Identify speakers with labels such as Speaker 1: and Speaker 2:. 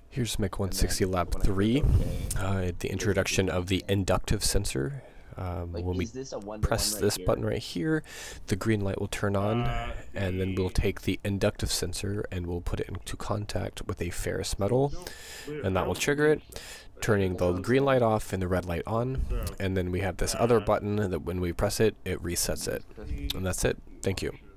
Speaker 1: Here's MEC 160 Lab 3, the introduction of the inductive sensor. When we press this button right here, the green light will turn on, and then we'll take the inductive sensor and we'll put it into contact with a ferrous metal, and that will trigger it, turning the green light off and the red light on. And then we have this other button that when we press it, it resets it. And that's it. Thank you.